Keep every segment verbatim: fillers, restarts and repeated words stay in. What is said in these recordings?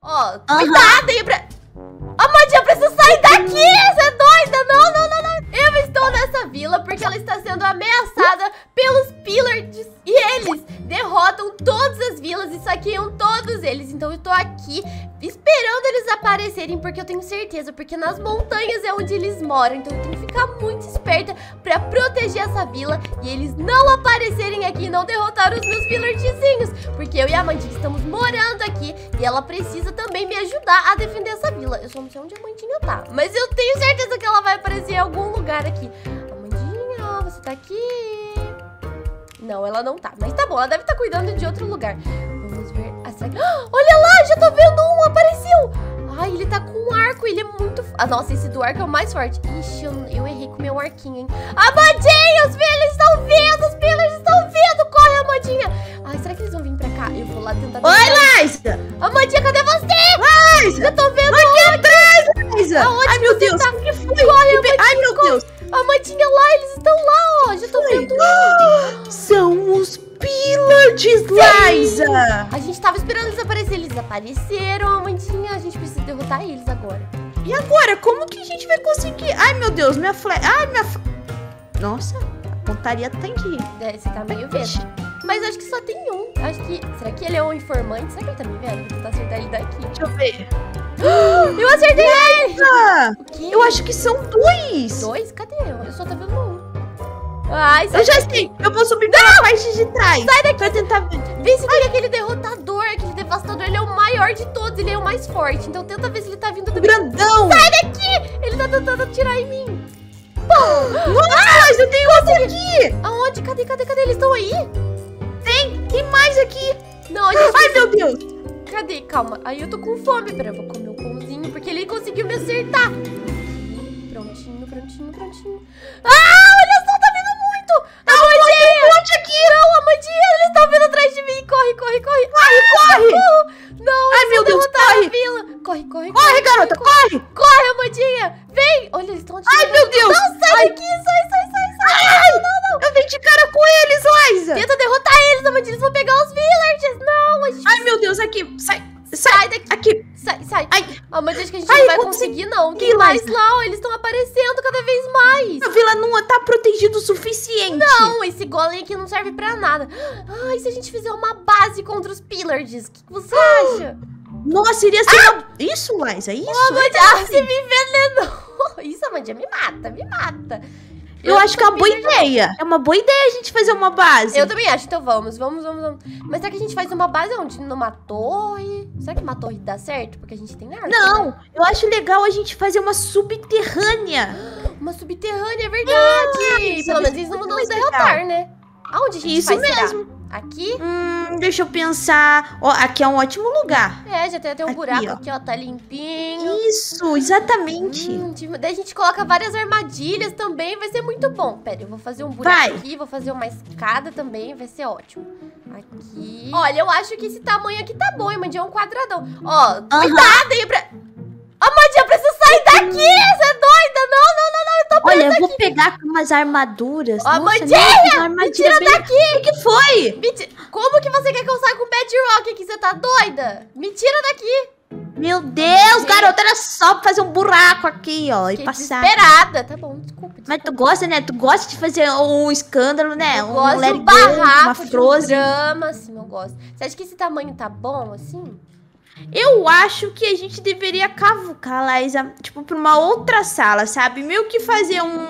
Ó, cuidado aí pra... Amandinha, eu preciso sair daqui! Você é doida? Não, não, não, não. Eu estou nessa vila porque ela está sendo ameaçada pelos Pillagers. E eles derrotam todas as vilas e saqueiam todos eles. Então eu tô aqui esperando eles aparecerem, porque eu tenho certeza, porque nas montanhas é onde eles moram. Então eu tenho que ficar muito esperta pra proteger essa vila e eles não aparecerem aqui e não derrotar os meus Pillagerzinhos. Porque eu e a Amandinha estamos morando aqui e ela precisa também me ajudar a defender essa vila. Eu só não sei onde a Amandinha tá, mas eu tenho certeza que ela vai aparecer em algum lugar aqui. Amandinha, você tá aqui? Não, ela não tá, mas tá bom, ela deve estar cuidando de outro lugar. Vamos ver. Ah, será que... ah, olha lá, já tô vendo um, apareceu. Ai, ele tá com um arco, ele é muito... Ah, nossa, esse do arco é o mais forte. Ixi, eu, eu errei com o meu arquinho, hein. Amandinha, os filhos estão vindo, os filhos estão vindo. Corre, Amandinha. Ai, será que eles vão vir pra cá? Eu vou lá tentar... Oi, Liza. Amandinha, cadê você? Liza. Eu tô vendo aqui atrás, Liza. Aonde Ai, meu você Deus, tá? o que foi? Corre, Que... Ai, meu corre. Deus. Amandinha lá, eles estão lá, ó. Já tô vendo. São os Pillagers, Liza. A gente tava esperando eles aparecerem. Eles apareceram, Amandinha. A gente precisa derrotar eles agora. E agora? Como que a gente vai conseguir? Ai, meu Deus, minha flecha. Ai, minha... Nossa, a pontaria tem que ir. É, você tá meio vendo. Mas acho que só tem um. Acho que... Será que ele é um informante? Será que ele tá me vendo? Vou tentar acertar ele daqui. Deixa eu ver. Eu acertei ele! Ah, O quê? eu acho que são dois. Dois? Cadê eu? Eu só tô vendo um. Ai, sai Eu já daqui. sei. Eu vou subir pela parte de trás. Sai daqui. Pra tentar ver. Vê se tem aquele derrotador, aquele devastador. Ele é o maior de todos, ele é o mais forte. Então tenta ver se ele tá vindo do... Grandão. Sai daqui! Ele tá tentando atirar em mim. Nossa, eu tenho outro aqui. Aonde? Cadê, cadê, cadê? Eles estão aí? Tem, tem mais aqui. Não, a gente... Ai, meu Deus. Cadê? Calma. Aí eu tô com fome. Pera, eu vou comer o pãozinho, porque ele conseguiu me acertar. Prontinho, prontinho, prontinho. Ah, olha só, tá vindo muito. Amandinha! Tem um monte aqui. Não, Amandinha, eles estão vindo atrás de mim. Corre, corre, corre. Corre, corre. Não, Ai, eles meu vão Deus, derrotar corre. a vila. Corre, corre, Corre, garota, corre. Corre, Amandinha. Vem. Olha, eles estão atirando. Ai, meu Deus. Não, sai Ai. daqui. Sai, sai, sai, sai. Ai, Não, não, não. eu dei de cara com eles, Liza. Tenta derrotar eles, Amandinha. Eles vão pegar os villagers. Não, a gente... Ai, meu Deus, aqui. Sai, sai, Sai daqui. aqui. Sai, sai. Ai. Amandinha, acho que a gente Ai, não vai consegui. conseguir, não. Tem Ih, mais Liza. lá, ó. Eles estão aparecendo cada vez mais. A vila não tá protegida o suficiente. Não, esse golem aqui não serve pra nada. Ai, se a gente fizer uma base contra os Pillagers, o que, que você acha? Nossa, iria ser uma... Isso, Liza, isso. Amandinha, ah, você me envenenou. Isso, Amandinha, me mata, me mata. Eu acho que é uma boa Pillagers- ideia. É uma boa ideia a gente fazer uma base. Eu também acho, então vamos, vamos, vamos, vamos. Mas será que a gente faz uma base onde? Numa torre? Será que uma torre dá certo? Porque a gente tem arco. Não, né? eu acho legal a gente fazer uma subterrânea. Uma subterrânea, é verdade. isso Pelo é menos eles não vão mais nos derrotar, né? Aonde a gente Isso faz, será? mesmo. Aqui? Hum, deixa eu pensar. Ó, aqui é um ótimo lugar. É, já tem até um Aqui, buraco ó. aqui, ó, tá limpinho. Isso, exatamente. Hum, tipo, daí a gente coloca várias armadilhas também, vai ser muito bom. Pera, eu vou fazer um buraco Vai. aqui, vou fazer uma escada também, vai ser ótimo. Aqui. Olha, eu acho que esse tamanho aqui tá bom, hein, Amandinha? É um quadradão. Ó, cuidado aí pra... Amandinha, eu preciso sair daqui! Você é doida? Não, não, não, não, eu tô Olha, presa eu vou aqui. pegar umas armaduras. Ó, Nossa, Amandinha, nossa, uma me armadilha tira bem... daqui! O que foi? Me ti- Como que você quer que eu saia com Bedrock aqui? Você tá doida? Me tira daqui! Meu Deus, garota, era só fazer um buraco aqui, ó, e Fiquei passar. desesperada. Tá bom, desculpa. Mas tu gosta, né? Tu gosta de fazer um escândalo, né? Eu um gosto let do it go, uma barraco, de um Frozen. drama, assim, eu gosto. Você acha que esse tamanho tá bom, assim? Eu acho que a gente deveria cavucar, Liza, tipo, pra uma outra sala, sabe? Meio que fazer um,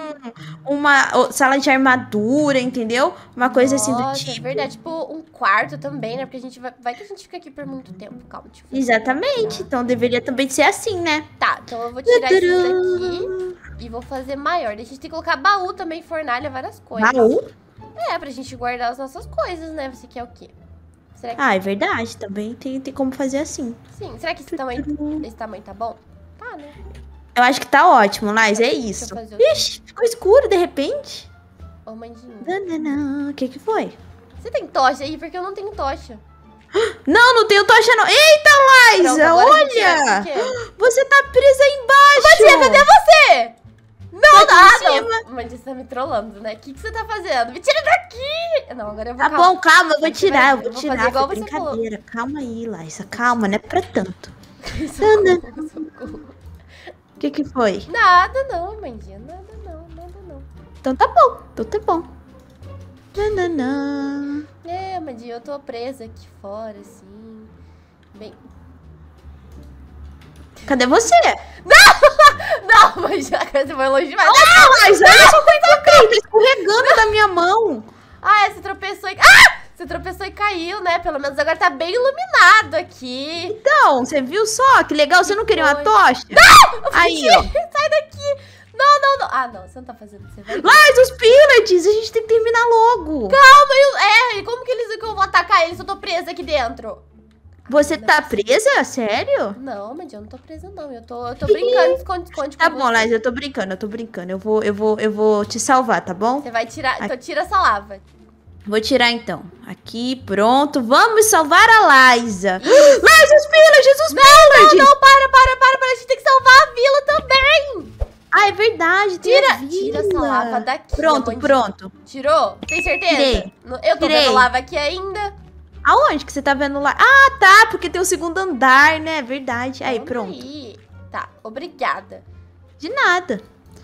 uma ó, sala de armadura, entendeu? Uma coisa assim do Nossa, tipo. é verdade. Tipo, um quarto também, né? Porque a gente vai... Vai que a gente fica aqui por muito tempo. Calma, deixa eu fazer. Exatamente. Então deveria também ser assim, né? Tá, então eu vou tirar isso daqui e vou fazer maior. Daí a gente tem que colocar baú também, fornalha, várias coisas. Baú? É, pra gente guardar as nossas coisas, né? Você quer o quê? Será que... Ah, é verdade. Também tem, tem como fazer assim. Sim, será que esse tamanho, esse tamanho tá bom? Tá, né? Eu acho que tá ótimo, Liza. É Deixa isso. eu fazer o... Ixi, ficou escuro de repente. Ô, Mandinho. Nananã. O que que foi? Você tem tocha aí? Porque eu não tenho tocha. Não, não tenho tocha não. Eita, Pronto, Liza, agora a gente vai- olha. o quê? Você tá presa aí embaixo. Mandinha, cadê você? Não, Tô não, aqui em ah, cima. não. Mandinha, você tá me trollando, né? O que, que você tá fazendo? Me tira daqui! Não, agora eu vou... Tá calma. bom, calma, eu vou Você vai tirar, eu ver, vou eu vou tirar. fazer igual Foi você falou. brincadeira. Calma aí, Liza, calma, não é pra tanto. Ai, socorro, socorro. O que que foi? Nada não, Mandinha. Nada não, nada não. Então tá bom, então tá bom. Nananã. É, Mandinha, eu tô presa aqui fora, assim. Bem... Cadê você? Não, Mandinha, você foi longe demais. Não, mas olha só como eu caí, tá escorregando da minha mão. Ah, você tropeçou e... Ah! Você tropeçou e caiu, né? Pelo menos agora tá bem iluminado aqui. Então, você viu só? Que legal, você não queria uma foi? tocha? Não! Aí, ó. Sai daqui! Não, não, não. Ah, não, você não tá fazendo. Você vai... Mas os pilots, a gente tem que terminar logo. Calma, eu... É, e como que eles que eu vou atacar eles se eu tô presa aqui dentro? Você tá presa? Sério? Não, mas eu não tô presa, não. Eu tô, eu tô brincando, esconde, esconde Tá com bom, você. Laís, eu tô brincando, eu tô brincando. Eu vou, eu vou, eu vou te salvar, tá bom? Você vai tirar... Então tira essa lava. Vou tirar então. Aqui, pronto. Vamos salvar a Liza. Liza, os pillagers, os pillagers! Não, não, para, para, para, para. A gente tem que salvar a vila também. Ah, é verdade. Tem Tira, a vila. tira essa lava daqui. Pronto, Amandinha. pronto. Tirou? Tem certeza? Tirei. No- Eu tô Tirei. vendo lava aqui ainda. Aonde que você tá vendo lá? Ah, tá, porque tem o segundo andar, né? Verdade. Aí, Calma pronto. aí. Tá, obrigada. De nada.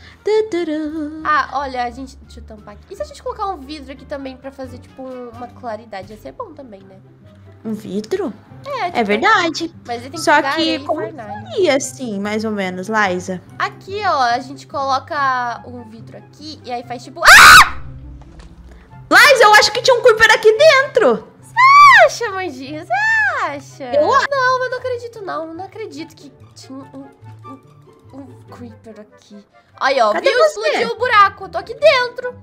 Tuduru. Ah, olha, a gente... Deixa eu tampar aqui. E se a gente colocar um vidro aqui também pra fazer, tipo, um- uma claridade? Ia ser bom também, né? Um vidro? É, tipo, É verdade. Mas ele tem que Só pegar que areia e como fornalha. seria assim, mais ou menos, Liza? Aqui, ó, a gente coloca um vidro aqui e aí faz, tipo... Ah! Liza, eu acho que tinha um Creeper aqui dentro. Acha, Mandinha? Você acha? Eu acho. Não, eu não acredito, não. Eu não acredito que tinha um, um, um creeper aqui. Aí, ó, Cadê viu? você? Explodiu o buraco. Eu tô aqui dentro.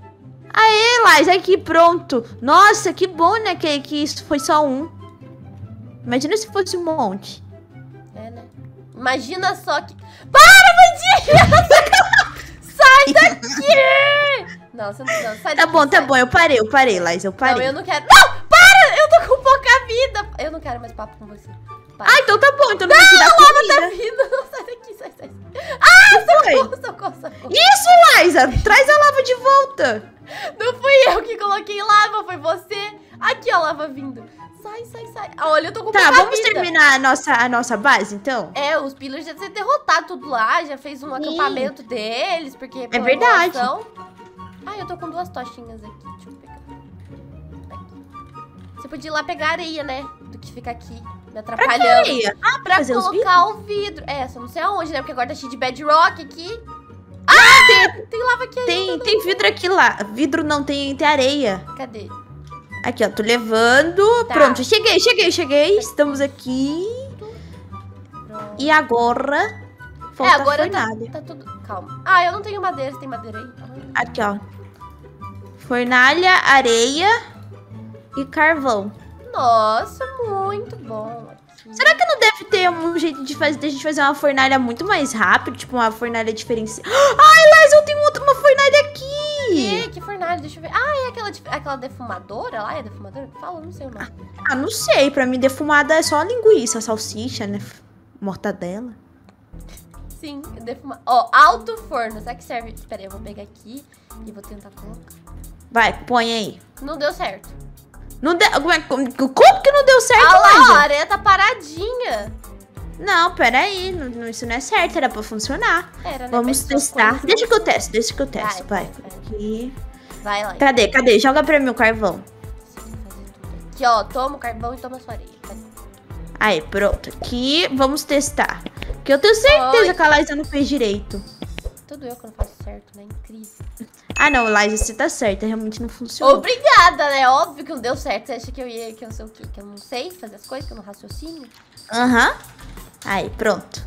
Aê, Liza, aqui, pronto. Nossa, que bom, né, que, que isso foi só um. Imagina se fosse um monte. É, né? Imagina só que... Para, Mandinha! Sai daqui! Não, você não, não sai daqui. Tá bom, tá sai. bom, eu parei, eu parei, Liza, eu Não, parei. eu não quero... Não, para! Eu tô com pouca vida. Eu não quero mais papo com você. Para. Ah, então tá bom, então não vou te dar a lava comida. tá vindo. Não, sai daqui, sai, sai. Ah, Foi? socorro, socorro, socorro. Isso, Liza, traz a lava de volta. Não fui eu que coloquei lava, foi você. Aqui, ó, lava vindo. Sai, sai, sai. Ah, olha, eu tô com Tá, pouca vamos vida. terminar a nossa, a nossa base, então? É, os pillars já tinham derrotado tudo lá, já fez um acampamento deles, porque... pela verdade. evolução- Ah, eu tô com duas tochinhas aqui, deixa eu pegar. Aqui. Você podia ir lá pegar areia, né? Do que fica aqui, me Pra atrapalhando. que areia? Ah, Pra fazer os colocar o vidro. É, só não sei aonde, né? Porque agora tá cheio de bedrock aqui. Ah, tem, tem lava aqui ainda. Tem, tem vidro aqui lá. Vidro não, tem, tem areia. Cadê? Aqui, ó, tô levando. Tá. Pronto, cheguei, cheguei, cheguei. Estamos aqui. Pronto. E agora... É, Falta agora a tá, fornalha. tá tudo... Calma. Ah, eu não tenho madeira. Você tem madeira aí? Ah. Aqui, ó. Fornalha, areia e carvão. Nossa, muito bom. Aqui. Será que não deve ter um jeito de fazer, de a gente fazer uma fornalha muito mais rápido? Tipo, uma fornalha diferenciada. Ai, Liza, eu tenho outra, uma fornalha aqui. Que, que fornalha? Deixa eu ver. Ah, é aquela, dif- aquela defumadora lá? É defumadora que fala? Não sei o nome. Ah, não sei. Pra mim, defumada é só linguiça, salsicha, né? Mortadela. Sim, defuma... Ó, alto forno. Será que serve? Espera aí, eu vou pegar aqui e vou tentar colocar. Vai, põe aí. Não deu certo. Não deu, como, é- como como que não deu certo, Ah lá, ó, a Liza? areia tá paradinha. Não, peraí. Não, não, isso não é certo. Era pra funcionar. Era, né? Vamos Mas essas testar. coisas Deixa não que eu são- testo, deixa que eu testo. Vai, Vai, vai, vai. aqui. Vai lá. Cadê, cadê? Joga pra mim o carvão. Você tem que fazer tudo. Aqui, ó, toma o carvão e toma a sua areia. Cadê? Aí, pronto. Aqui, vamos testar. Porque eu tenho certeza Oi. que a Liza não fez direito. Tudo eu que não faço certo, né? Incrível. Ah, não, Liza, você tá certa. Realmente não funcionou. Obrigada, né? Óbvio que não deu certo. Você acha que eu ia, que eu sei o quê? Que eu não sei fazer as coisas, que eu não raciocínio? Aham. Aí, pronto.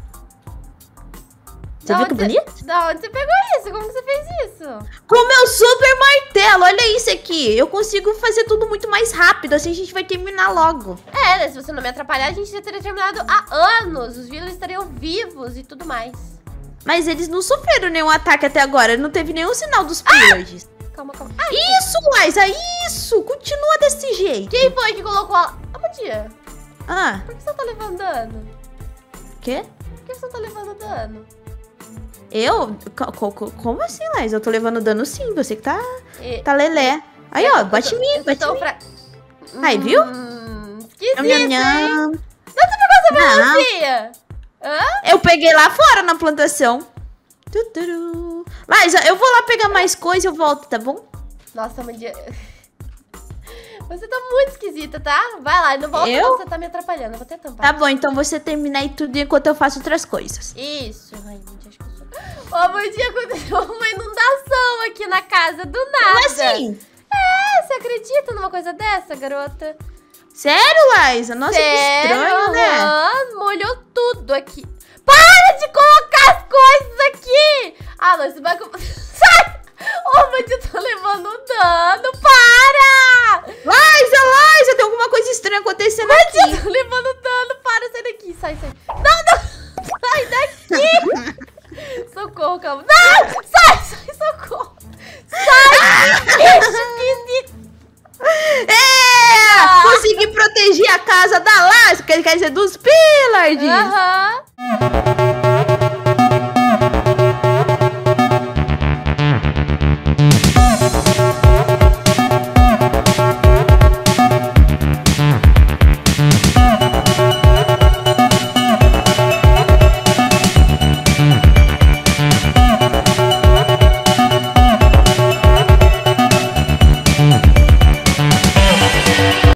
Você Da viu que onde bonito? Da onde você pegou isso? Como que você fez isso? Com o meu super martelo. Olha isso aqui. Eu consigo fazer tudo muito mais rápido. Assim a gente vai terminar logo. É, né? Se você não me atrapalhar, a gente já teria terminado há anos. Os villagers estariam vivos e tudo mais. Mas eles não sofreram nenhum ataque até agora. Não teve nenhum sinal dos pillagers. Calma, calma. Ai, Isso, Liza, isso. Continua desse jeito. quem foi que colocou a... Ah, bom dia. Ah, Por que você tá levando dano? quê? Por que você tá levando dano? Eu? Co- co- co- Como assim, Liza? Eu tô levando dano sim. Você que tá, E... tá lelé. Aí, ó, bate em mim, Eu tô bate em tão mim. fra- Aí, viu? Hum, esquisito, Nham, nham, hein? nham. Não, você pegou essa Não. melancia? Hã? Eu peguei lá fora na plantação. Tuturu. Laísa, eu vou lá pegar mais coisa e eu volto, tá bom? Nossa, Amandinha... Você tá muito esquisita, tá? Vai lá, não volta Eu? não, você tá me atrapalhando. Eu vou até tampar. Tá bom, então você termina aí tudo enquanto eu faço outras coisas. Isso. Ai, Amandinha, acho que eu sou... Ô, Amandinha, aconteceu uma inundação aqui na casa do nada. Como assim? É, você acredita numa coisa dessa, garota? Sério, Laísa? Nossa, Sério? que estranho, né? Aham, molhou tudo aqui. Para de colocar as coisas aqui! Ah, não, você vai... Sai! Ô, Amandinha, eu tô levando um dano. Para! Laísa, Laísa, tem alguma coisa estranha acontecendo Amandinha, aqui. eu tô levando dano. Para, sai daqui. Sai, sai. Não, não. Sai daqui. Socorro, calma. Não! Sai, sai, socorro. Sai, bicho esquisito. É! Ah. Consegui proteger a casa da Laísa, quer dizer, dos Pillard. Aham.